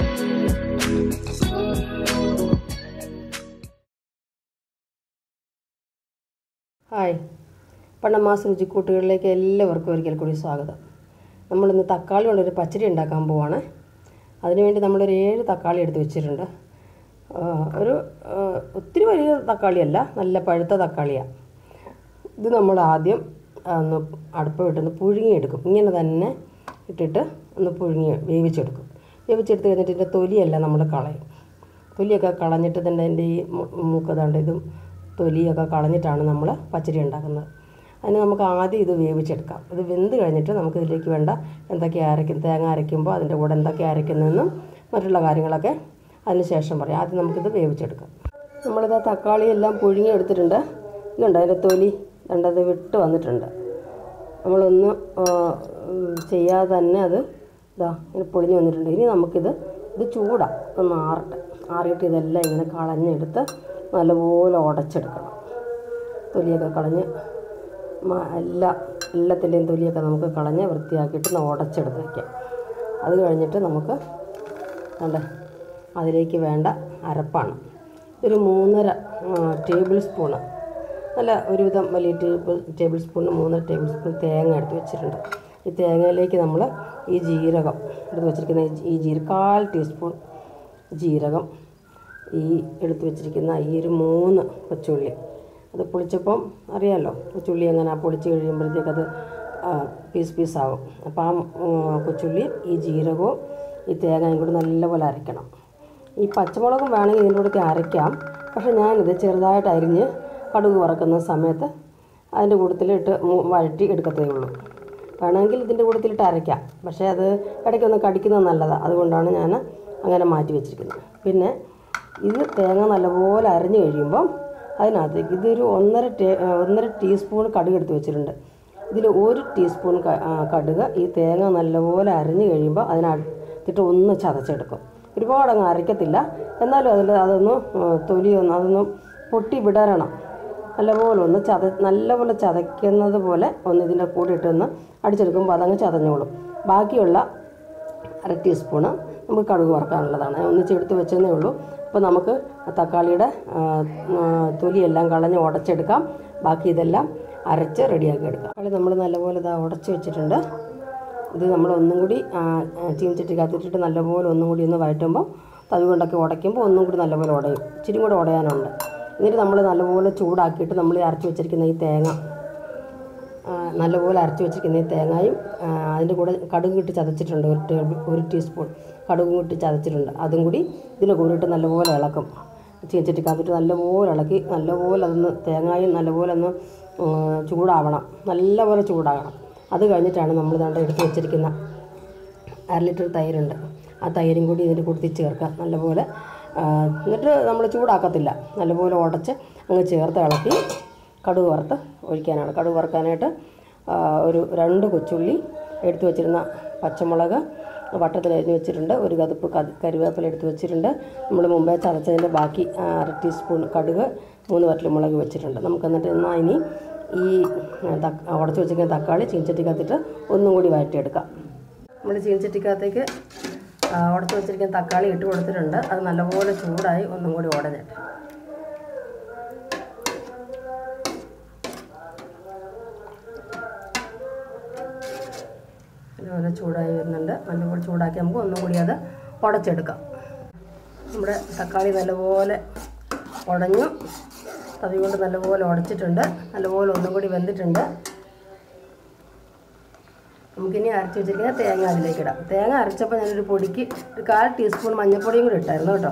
Hi, പണമാസ് രുചിക്കൂട്ടുകളിലേക്ക് എല്ലാവർക്കും ഒരിക്കൽ കൂടി സ്വാഗതം. നമ്മളിന്ന് തക്കാളി കൊണ്ടൊരു പച്ചടി ഉണ്ടാക്കാൻ പോവാണ്. അതിനുവേണ്ടി നമ്മളൊരു 7 തക്കാളി എടുത്ത് വെച്ചിട്ടുണ്ട്. ഒത്തിരി വലിയ തക്കാളിയല്ല, നല്ല പഴുത്ത തക്കാളിയാണ്. ഇത് നമ്മൾ ആദ്യം ഒന്ന് അടുപ്പ് വിട്ടൊന്ന് പുഴുങ്ങിയെടുക്കും. ഇങ്ങനെ തന്നെ ഇട്ടിട്ട് ഒന്ന് വേവിച്ചെടുക്കും. വേവിച്ചെടുത്ത് കഴിഞ്ഞിട്ട് ഇതിൻ്റെ തൊലിയെല്ലാം നമ്മൾ കളയും. തൊലിയൊക്കെ കളഞ്ഞിട്ട് തന്നെ എൻ്റെ ഈ മൂക്കതാണ്ട് ഇതും തൊലിയൊക്കെ കളഞ്ഞിട്ടാണ് നമ്മൾ പച്ചടി ഉണ്ടാക്കുന്നത്. അതിന് നമുക്ക് ആദ്യം ഇത് വേവിച്ചെടുക്കാം. ഇത് വെന്ത് കഴിഞ്ഞിട്ട് നമുക്ക് ഇതിലേക്ക് വേണ്ട തേങ്ങ അരയ്ക്കുമ്പോൾ അതിൻ്റെ കൂടെ എന്തൊക്കെ അരയ്ക്കുന്നതെന്നും മറ്റുള്ള കാര്യങ്ങളൊക്കെ അതിന് ശേഷം പറയാം. ആദ്യം നമുക്കിത് വേവിച്ചെടുക്കാം. നമ്മളിത് തക്കാളി എല്ലാം പുഴുങ്ങി എടുത്തിട്ടുണ്ട്. ഇതുണ്ട് അതിൻ്റെ തൊലി രണ്ടത് വിട്ട് വന്നിട്ടുണ്ട്. നമ്മളൊന്ന് ചെയ്യാതെ തന്നെ അത് ഇങ്ങനെ പൊളിഞ്ഞ് വന്നിട്ടുണ്ട്. ഇനി നമുക്കിത് ചൂടാണ് ആറിയിട്ട് ഇതെല്ലാം ഇങ്ങനെ കളഞ്ഞെടുത്ത് നല്ലപോലെ ഉടച്ചെടുക്കണം. തൊലിയൊക്കെ കളഞ്ഞ് എല്ലാത്തിൻ്റെയും തൊലിയൊക്കെ നമുക്ക് കളഞ്ഞ് വൃത്തിയാക്കിയിട്ട് ഉടച്ചെടുത്ത് വയ്ക്കാം. അത് കഴിഞ്ഞിട്ട് നമുക്ക് അതിലേക്ക് വേണ്ട അരപ്പാണ്. ഒരു 3.5 ടേബിൾ സ്പൂണ്, നല്ല ഒരുവിധം വലിയ ടേബിൾ സ്പൂണിന് 3 ടേബിൾ സ്പൂൺ തേങ്ങ എടുത്ത് വെച്ചിട്ടുണ്ട്. ഈ തേങ്ങയിലേക്ക് നമ്മൾ ഈ ജീരകം എടുത്ത് വെച്ചിരിക്കുന്ന 1/4 ടീസ്പൂൺ ജീരകം, ഈ എടുത്ത് വെച്ചിരിക്കുന്ന ഈ ഒരു 3 കൊച്ചുള്ളി, അത് പൊളിച്ചപ്പം അറിയാമല്ലോ കൊച്ചുള്ളി എങ്ങനെ പൊളിച്ച് കഴിയുമ്പോഴത്തേക്കത് പീസാവും. അപ്പോൾ ആ കൊച്ചുള്ളി ഈ ജീരകവും ഈ തേങ്ങയും കൂടി നല്ലപോലെ അരയ്ക്കണം. ഈ പച്ചമുളകും വേണമെങ്കിൽ ഇതിൻ്റെ കൂടെ അരയ്ക്കാം. പക്ഷേ ഞാനിത് ചെറുതായിട്ട് അരിഞ്ഞ് കടുക് വറക്കുന്ന സമയത്ത് അതിൻ്റെ കൂട്ടത്തിലിട്ട് വഴറ്റി എടുക്കത്തേ ഉള്ളൂ. വേണമെങ്കിൽ ഇതിൻ്റെ കൂട്ടത്തിലിട്ട് അരയ്ക്കാം, പക്ഷേ അത് ഇടയ്ക്കൊന്ന് കടിക്കുന്നത് നല്ലതാണ്. അതുകൊണ്ടാണ് ഞാൻ അങ്ങനെ മാറ്റി വെച്ചിരിക്കുന്നത്. പിന്നെ ഇത് തേങ്ങ നല്ലപോലെ അരഞ്ഞു കഴിയുമ്പം അതിനകത്തേക്ക് ഇതൊരു 1.5 ടീസ്പൂൺ കടുക് എടുത്ത് വെച്ചിട്ടുണ്ട്. ഇതിൽ 1 ടീസ്പൂൺ കടുക് ഈ തേങ്ങ നല്ലപോലെ അരഞ്ഞു കഴിയുമ്പോൾ അതിനകത്തിട്ട് ഒന്ന് ചതച്ചെടുക്കും. ഒരുപാടങ്ങ് അരയ്ക്കത്തില്ല, എന്നാലും അതൊന്ന് പൊട്ടി വിടരണം. നല്ലപോലെ ചതയ്ക്കുന്നത് പോലെ ഒന്ന് ഇതിൻ്റെ കൂടെ ഇട്ടൊന്ന് അടിച്ചെടുക്കുമ്പോൾ അതങ്ങ് ചതഞ്ഞോളും. ബാക്കിയുള്ള 1/2 ടീസ്പൂണ് നമുക്ക് കടുക് വറക്കാനുള്ളതാണ്. ഒന്നിച്ചെടുത്ത് വെച്ചതേ ഉള്ളൂ. അപ്പോൾ നമുക്ക് തക്കാളിയുടെ തൊലിയെല്ലാം കളഞ്ഞ് ഉടച്ചെടുക്കാം. ബാക്കി ഇതെല്ലാം അരച്ച് റെഡിയാക്കി എടുക്കാം. തക്കാളി നമ്മൾ നല്ലപോലെ ഉടച്ച് വെച്ചിട്ടുണ്ട്. ഇത് നമ്മൾ ഒന്നും കൂടി ചീനച്ചട്ടി കത്തിച്ചിട്ട് നല്ലപോലെ ഒന്നും കൂടി ഒന്ന് വഴറ്റുമ്പോൾ തവി കൊണ്ടൊക്കെ ഉടയ്ക്കുമ്പോൾ ഒന്നും കൂടി നല്ലപോലെ ഉടയും. ഇച്ചിരി കൂടെ ഉടയാനുണ്ട്. എന്നിട്ട് നമ്മൾ നല്ലപോലെ ചൂടാക്കിയിട്ട് നമ്മൾ അരച്ച് വെച്ചിരിക്കുന്ന ഈ തേങ്ങ നല്ലപോലെ അരച്ച് വെച്ചിരിക്കുന്ന ഈ തേങ്ങയും അതിൻ്റെ കൂടെ കടുക് ഇട്ട് ചതച്ചിട്ടുണ്ട്. 1 ടീസ്പൂൺ കടുകും ഇട്ട് ചതച്ചിട്ടുണ്ട്. അതും കൂടി ഇതിൻ്റെ കൂടെ ഇട്ട് നല്ലപോലെ ഇളക്കും. ചീനച്ചട്ടിക്കകത്തിട്ട് നല്ലപോലെ ഇളക്കി നല്ലപോലെ അതൊന്ന് തേങ്ങയും നല്ലപോലെ ഒന്ന് ചൂടാവണം. നല്ലപോലെ ചൂടാകണം. അത് കഴിഞ്ഞിട്ടാണ് നമ്മൾ എടുത്ത് വെച്ചിരിക്കുന്ന 1/2 ലിറ്റർ തൈരുണ്ട്. ആ തൈരും കൂടി ഇതിൻ്റെ കൂട്ടത്തിൽ ചേർക്കാം നല്ലപോലെ. എന്നിട്ട് നമ്മൾ ചൂടാക്കത്തില്ല, നല്ലപോലെ ഉടച്ച് അങ്ങ് ചേർത്ത് ഇളക്കി കടുക് വറുത്ത് ഒഴിക്കാനാണ്. കടുക് വറുക്കാനായിട്ട് ഒരു 2 കൊച്ചുള്ളി എടുത്ത് വെച്ചിരുന്ന പച്ചമുളക് വട്ടത്തിലരിഞ്ഞ് വെച്ചിട്ടുണ്ട്. 1 കതുപ്പ് കറിവേപ്പില എടുത്ത് വെച്ചിട്ടുണ്ട്. നമ്മൾ മുമ്പേ ചതച്ചതിൻ്റെ ബാക്കി 1/2 ടീസ്പൂൺ കടുക്, 3 വറ്റൽമുളക് വെച്ചിട്ടുണ്ട്. നമുക്കെന്നിട്ട് ഇനി ഈ ഉടച്ച് വെച്ചിരിക്കുന്ന തക്കാളി ചീനച്ചട്ടിക്കകത്തിട്ട് ഒന്നും കൂടി വഴറ്റിയെടുക്കാം. നമ്മൾ ചീനച്ചട്ടിക്കകത്തേക്ക് ഉടച്ച് വെച്ചിരിക്കുന്ന തക്കാളി ഇട്ട് കൊടുത്തിട്ടുണ്ട്. അത് നല്ലപോലെ ചൂടായി ഒന്നും കൂടി ഉടഞ്ഞിട്ട് നല്ലപോലെ ചൂടായി വരുന്നുണ്ട്. നല്ലപോലെ ചൂടാക്കി നമുക്ക് ഒന്നും കൂടി അത് ഉടച്ചെടുക്കാം. നമ്മുടെ തക്കാളി നല്ലപോലെ ഉടഞ്ഞു, തവി കൊണ്ട് നല്ലപോലെ ഉടച്ചിട്ടുണ്ട്. നല്ലപോലെ ഒന്നും കൂടി വെന്തിട്ടുണ്ട്. നമുക്കിനി അരച്ച് വെച്ചിരിക്കുന്ന തേങ്ങ അതിലേക്ക് ഇടാം. തേങ്ങ അരച്ചപ്പോൾ ഞാനൊരു പൊടിക്ക് 1/4 ടീസ്പൂൺ മഞ്ഞൾപ്പൊടിയും കൂടി ഇട്ടായിരുന്നു കേട്ടോ.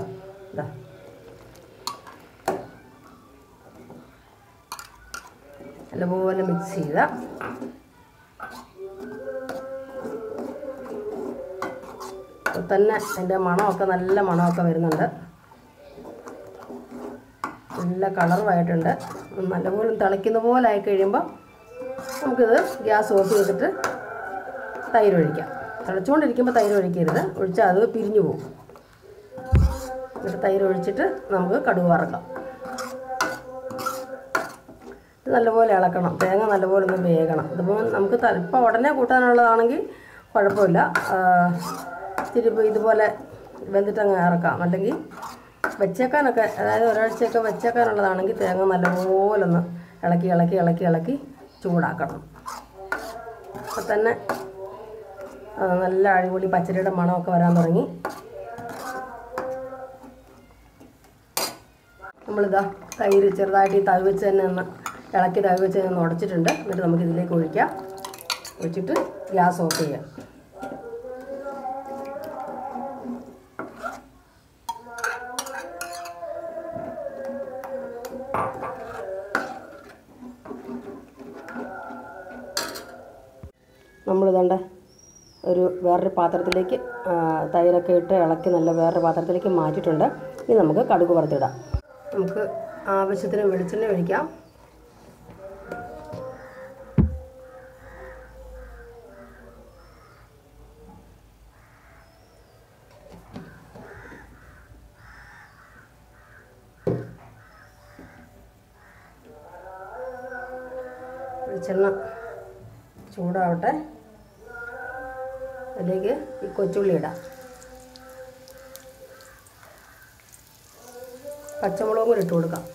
നല്ലപോലെ മിക്സ് ചെയ്ത തന്നെ അതിൻ്റെ മണമൊക്കെ നല്ല മണമൊക്കെ വരുന്നുണ്ട്. നല്ല കളറുമായിട്ടുണ്ട്. നല്ലപോലെ തിളയ്ക്കുന്ന പോലെ ആയി കഴിയുമ്പോൾ നമുക്കിത് ഗ്യാസ് ഓഫ് ചെയ്തിട്ട് തൈര് ഒഴിക്കാം. തിളച്ചുകൊണ്ടിരിക്കുമ്പോൾ തൈര് ഒഴിക്കരുത്, ഒഴിച്ചാൽ അത് പിരിഞ്ഞു പോകും. എന്നിട്ട് തൈര് ഒഴിച്ചിട്ട് നമുക്ക് കടുക് വറക്കാം. ഇത് നല്ലപോലെ ഇളക്കണം. തേങ്ങ നല്ലപോലെ ഒന്ന് വേകണം. ഇതിപ്പോൾ നമുക്ക് ഇപ്പം ഉടനെ കൂട്ടാനുള്ളതാണെങ്കിൽ കുഴപ്പമില്ല. ഇത്തിരി ഇതുപോലെ വെന്തിട്ട് അങ്ങ് ഇറക്കാം. അല്ലെങ്കിൽ വെച്ചേക്കാനൊക്കെ, അതായത് ഒരാഴ്ചയൊക്കെ വെച്ചേക്കാനുള്ളതാണെങ്കിൽ തേങ്ങ നല്ലപോലെ ഒന്ന് ഇളക്കി ചൂടാക്കണം. അപ്പം തന്നെ നല്ല അടിപൊളി പച്ചരിയുടെ മണമൊക്കെ വരാൻ തുടങ്ങി. നമ്മളിതാ തൈര് ചെറുതായിട്ട് ഈ തവി വെച്ച് തന്നെ ഒന്ന് ഇളക്കി തവി വെച്ച് തന്നെ ഉടച്ചിട്ടുണ്ട്. എന്നിട്ട് നമുക്കിതിലേക്ക് ഒഴിച്ചിട്ട് ഗ്യാസ് ഓഫ് ചെയ്യാം. നമ്മളിതണ്ട വേറൊരു പാത്രത്തിലേക്ക് തൈരൊക്കെ ഇട്ട് ഇളക്കി നല്ല വേറൊരു പാത്രത്തിലേക്ക് മാറ്റിയിട്ടുണ്ട്. ഇനി നമുക്ക് കടുക് വറുത്തിടാം. നമുക്ക് ആവശ്യത്തിന് വെളിച്ചെണ്ണ ഒഴിക്കാം. വെളിച്ചെണ്ണ ചൂടാവട്ടെ. അതിലേക്ക് ഈ കൊച്ചുള്ളി ഇടാം. പച്ചമുളകും കൂടി ഇട്ട് കൊടുക്കാം.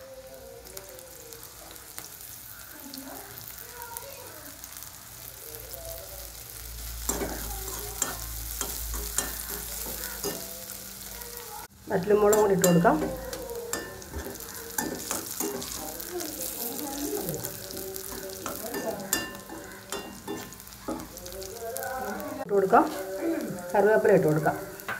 വറ്റൽമുളകും കൂടി ഇട്ട് കൊടുക്കാം. കറിവേപ്പില ഇട്ട് കൊടുക്കാം.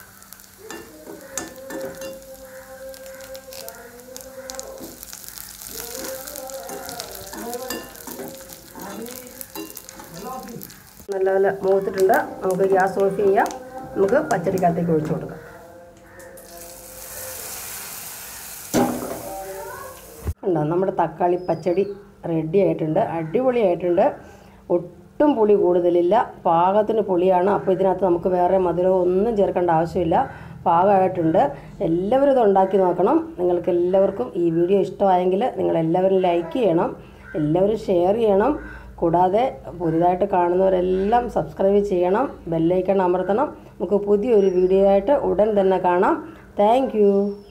നല്ലപോലെ മൂത്തിട്ടുണ്ട്. നമുക്ക് ഗ്യാസ് ഓഫ് ചെയ്യാം. നമുക്ക് പച്ചടിക്കകത്തേക്ക് ഒഴിച്ചു കൊടുക്കാം. ഉണ്ടോ, നമ്മുടെ തക്കാളി പച്ചടി റെഡി ആയിട്ടുണ്ട്. അടിപൊളിയായിട്ടുണ്ട്. ഒട്ടും പുളി കൂടുതലില്ല, പാകത്തിന് പുളിയാണ്. അപ്പോൾ ഇതിനകത്ത് നമുക്ക് വേറെ മധുരവും ഒന്നും ചേർക്കേണ്ട ആവശ്യമില്ല. പാകമായിട്ടുണ്ട്. എല്ലാവരും ഇത് ഉണ്ടാക്കി നോക്കണം. നിങ്ങൾക്ക് എല്ലാവർക്കും ഈ വീഡിയോ ഇഷ്ടമായെങ്കിൽ നിങ്ങളെല്ലാവരും ലൈക്ക് ചെയ്യണം, എല്ലാവരും ഷെയർ ചെയ്യണം. കൂടാതെ പുതിയതായിട്ട് കാണുന്നവരെല്ലാം സബ്സ്ക്രൈബ് ചെയ്യണം, ബെല്ലൈക്കൺ അമർത്തണം. നമുക്ക് പുതിയൊരു വീഡിയോ ആയിട്ട് ഉടൻ തന്നെ കാണാം. Thank U.